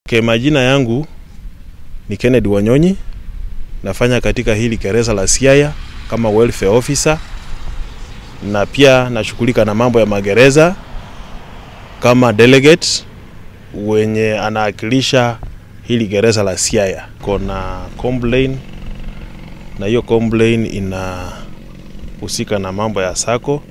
Majina yangu ni Kennedy Wanyonyi, nafanya katika hili gereza la Siaya kama welfare officer, na pia nashughulika na mambo ya magereza kama delegate wenye anawakilisha hili gereza la Siaya. Kuna complaint, na hiyo complaint inahusika na mambo ya Sacco.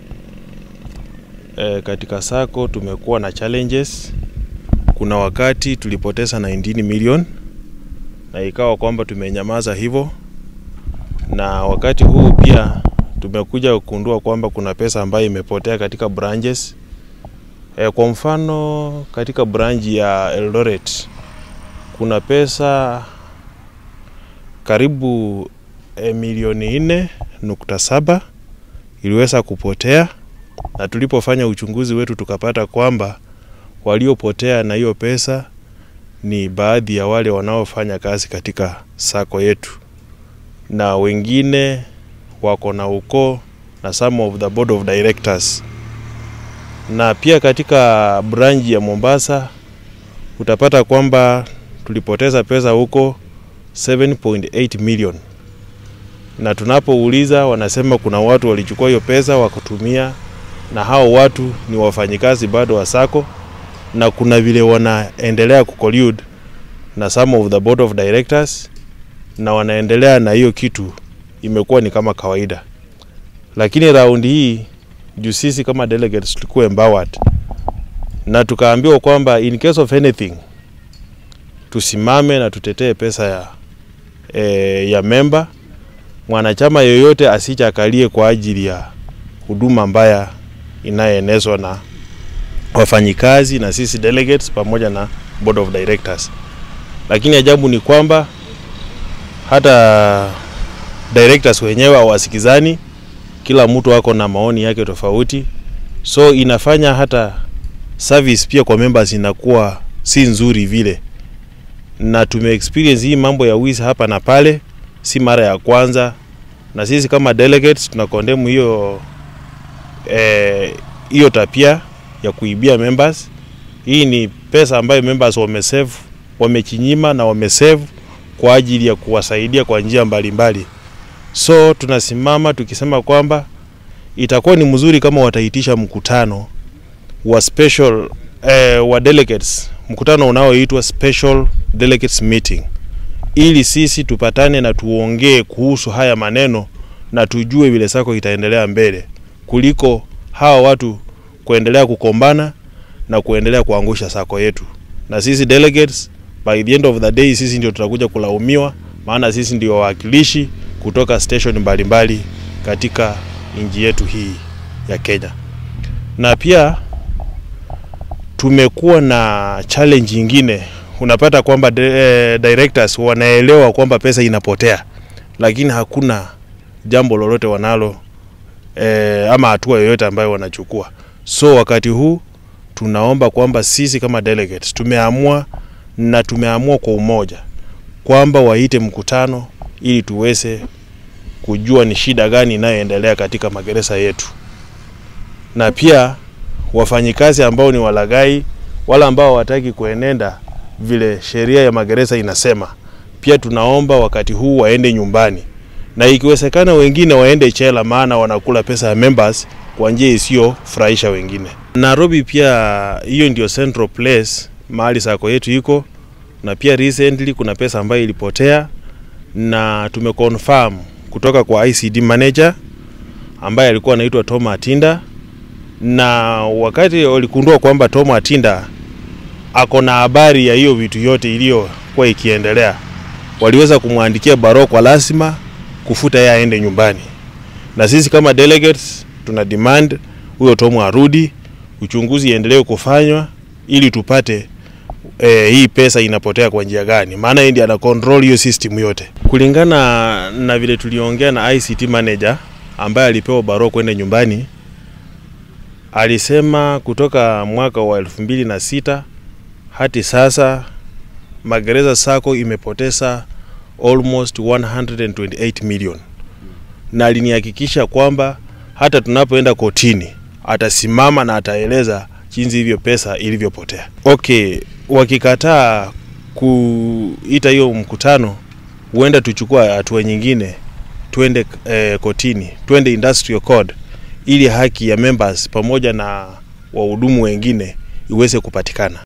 Katika Sacco tumekuwa na challenges. Kuna wakati tulipoteza 19 million na ikawa kwamba tumenyamaza hivyo, na wakati huu pia tumekuja kugundua kwamba kuna pesa ambayo imepotea katika branches. Kwa mfano katika branch ya Eldoret kuna pesa karibu milioni 4.7 iliweza kupotea, na tulipofanya uchunguzi wetu tukapata kwamba waliopotea na hiyo pesa ni baadhi ya wale wanaofanya kazi katika Sacco yetu, na wengine wako na ukoo na some of the board of directors. Na pia katika branch ya Mombasa utapata kwamba tulipoteza pesa huko 7.8 million, na tunapouliza wanasema kuna watu walichukua hiyo pesa wakatumia, na hao watu ni wafanyikazi bado wa Sacco, na kuna vile wanaendelea kucollude na some of the board of directors, na wanaendelea na hiyo kitu imekuwa ni kama kawaida. Lakini round hii juu sisi kama delegates tulikuwa empowered, na tukaambiwa kwamba in case of anything tusimame na tutetee pesa ya member. Mwanachama yoyote asichakalie kwa ajili ya huduma mbaya inayoenezwa na wafanyikazi na sisi delegates pamoja na board of directors. Lakini ajabu ni kwamba hata directors wenyewe hawasikizani, kila mtu wako na maoni yake tofauti, so inafanya hata service pia kwa members inakuwa si nzuri vile. Na tume experience hii mambo ya wizi hapa na pale, si mara ya kwanza, na sisi kama delegates tunakondemu hiyo tapia ya kuibia members. Hii ni pesa ambayo members wamesave, wamechinyima na wamesave kwa ajili ya kuwasaidia kwa njia mbalimbali. So tunasimama tukisema kwamba itakuwa ni mzuri kama wataitisha mkutano wa special wa delegates, mkutano unaoitwa special delegates meeting, ili sisi tupatane na tuongee kuhusu haya maneno na tujue vile Sacco itaendelea mbele, kuliko hawa watu kuendelea kukombana na kuendelea kuangusha Sacco yetu. Na sisi delegates by the end of the day sisi ndio tutakuja kulaumiwa, maana sisi ndio wawakilishi kutoka station mbalimbali katika nchi yetu hii ya Kenya. Na pia tumekuwa na challenge nyingine. Unapata kwamba directors wanaelewa kwamba pesa inapotea, lakini hakuna jambo lolote wanalo ama hatua yoyote ambayo wanachukua. So wakati huu tunaomba kwamba sisi kama delegates tumeamua kwa umoja kwamba waite mkutano ili tuweze kujua ni shida gani inayoendelea katika magereza yetu. Na pia wafanyikazi ambao ni walagai, wala ambao hawataki kuenenda vile sheria ya magereza inasema, pia tunaomba wakati huu waende nyumbani, na ikiwezekana wengine waende chela, maana wanakula pesa ya members kwa njia isiyo furahisha wengine. Nairobi pia hiyo ndio central place mahali Sacco yetu iko, na pia recently kuna pesa ambayo ilipotea, na tumeconfirm kutoka kwa ICD manager ambaye alikuwa anaitwa Tom Atinda, na wakati waligundua kwamba Tom Atinda ako na habari ya hiyo vitu yote iliyokuwa ikiendelea, waliweza kumwandikia barua kwa lazima kufuta yeye aende nyumbani. Na sisi kama delegates tuna demand huyo Tom arudi, uchunguzi endelee kufanywa ili tupate hii pesa inapotea kwa njia gani, maana yeye ndiye ana control hiyo system yote. Kulingana na vile tuliongea na ICT manager ambaye alipewa barua kwenda nyumbani, alisema kutoka mwaka wa 2006 hadi sasa Magereza Sacco imepoteza almost 128 million, na alinihakikisha kwamba hata tunapoenda kotini atasimama na ataeleza jinsi hivyo pesa ilivyopotea. Okay, wakikataa kuita hiyo mkutano, huenda tuchukua hatua nyingine, tuende kotini, tuende industrial code, ili haki ya members pamoja na wahudumu wengine iweze kupatikana.